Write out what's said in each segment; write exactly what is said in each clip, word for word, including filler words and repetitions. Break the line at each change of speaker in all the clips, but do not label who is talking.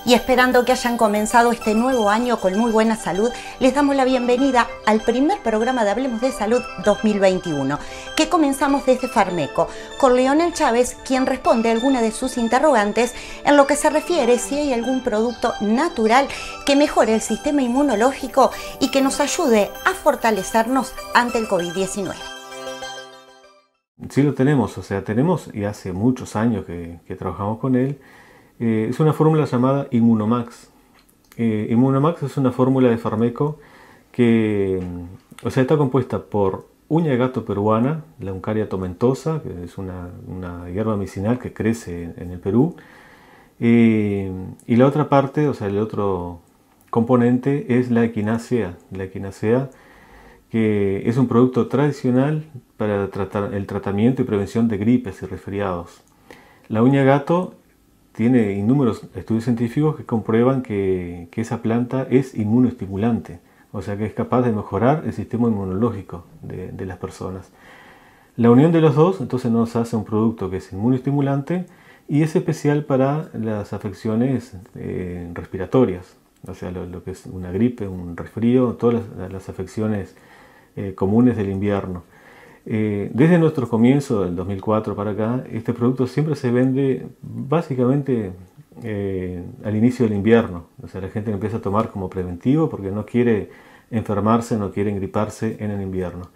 Y esperando que hayan comenzado este nuevo año con muy buena salud, les damos la bienvenida al primer programa de Hablemos de Salud dos mil veintiuno, que comenzamos desde Farmeco, con Leonel Chávez, quien responde a alguna de sus interrogantes en lo que se refiere si hay algún producto natural que mejore el sistema inmunológico y que nos ayude a fortalecernos ante el COVID diecinueve.
Sí lo tenemos, o sea, tenemos, y hace muchos años que, que trabajamos con él. Eh, es una fórmula llamada Immunomax. Eh, Immunomax es una fórmula de Farmeco que, o sea, está compuesta por uña de gato peruana, la Uncaria tomentosa, que es una, una hierba medicinal que crece en, en el Perú. Eh, y la otra parte, o sea, el otro componente es la equinacea. La equinacea, que es un producto tradicional para tratar el tratamiento y prevención de gripes y resfriados. La uña de gato tiene innumerables estudios científicos que comprueban que, que esa planta es inmunoestimulante, o sea que es capaz de mejorar el sistema inmunológico de, de las personas. La unión de los dos entonces nos hace un producto que es inmunoestimulante y es especial para las afecciones eh, respiratorias, o sea lo, lo que es una gripe, un resfrío, todas las, las afecciones eh, comunes del invierno. Eh, desde nuestro comienzo, del dos mil cuatro para acá, este producto siempre se vende básicamente eh, al inicio del invierno. O sea, la gente lo empieza a tomar como preventivo porque no quiere enfermarse, no quiere engriparse en el invierno.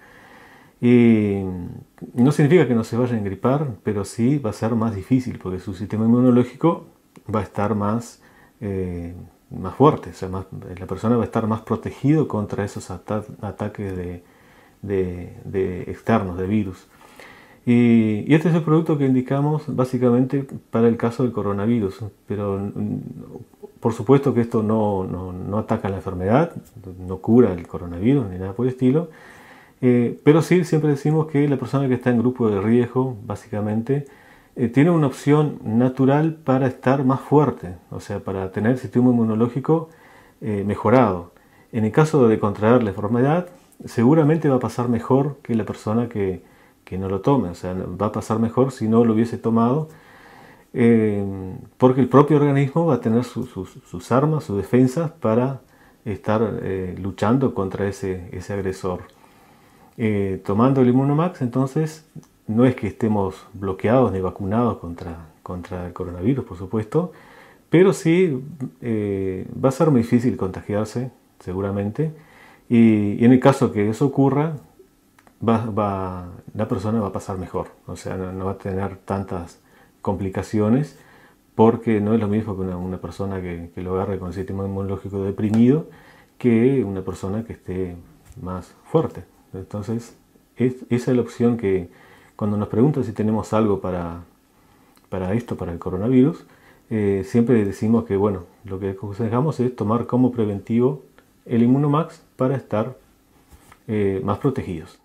Y no significa que no se vaya a engripar, pero sí va a ser más difícil porque su sistema inmunológico va a estar más, eh, más fuerte. O sea, más, la persona va a estar más protegido contra esos ata ataques de De, de externos, de virus. Y, y este es el producto que indicamos básicamente para el caso del coronavirus, pero por supuesto que esto no, no, no ataca la enfermedad, no cura el coronavirus ni nada por el estilo, eh, pero sí siempre decimos que la persona que está en grupo de riesgo básicamente eh, tiene una opción natural para estar más fuerte, o sea, para tener el sistema inmunológico eh, mejorado. En el caso de contraer la enfermedad, seguramente va a pasar mejor que la persona que, que no lo tome, o sea, va a pasar mejor si no lo hubiese tomado, eh, porque el propio organismo va a tener su, su, sus armas, sus defensas para estar eh, luchando contra ese, ese agresor. Eh, tomando el Immunomax, entonces, no es que estemos bloqueados ni vacunados contra, contra el coronavirus, por supuesto, pero sí eh, va a ser muy difícil contagiarse, seguramente. Y, y en el caso que eso ocurra, va, va, la persona va a pasar mejor, o sea, no, no va a tener tantas complicaciones, porque no es lo mismo que una, una persona que, que lo agarre con el sistema inmunológico deprimido que una persona que esté más fuerte. Entonces, es, esa es la opción que cuando nos preguntan si tenemos algo para, para esto, para el coronavirus, eh, siempre decimos que, bueno, lo que aconsejamos es tomar como preventivo el Immunomax para estar eh, más protegidos.